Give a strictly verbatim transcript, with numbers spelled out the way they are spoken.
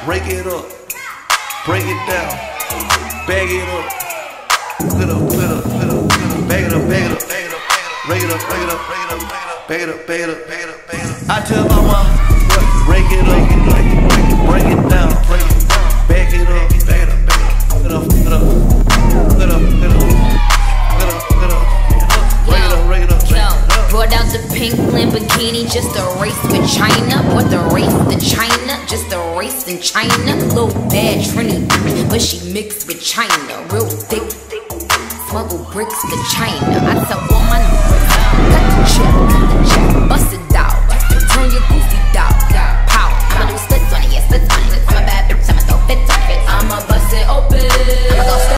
Rake it up, break it down, bag it up, put up, put up, put up, put up, bag it up, bag it up, bag it up, rake it up, rake it up, rake it up, bag it up, bag it up, bag it up, bag it up. I tell mama, rake it up, break it down, bag it up, bag it up, put up, put up, put up, put up, put up, put up, rake it up, rake it up, rake it up. Brought out the pink Lamborghini just a race with China. What the race to China? Just a race in China. Little bad Trini, but she mixed with China. Real thick, smuggle bricks to China. I tell all my niggas, cut the check, cut the check, bust it out. Turn your goofy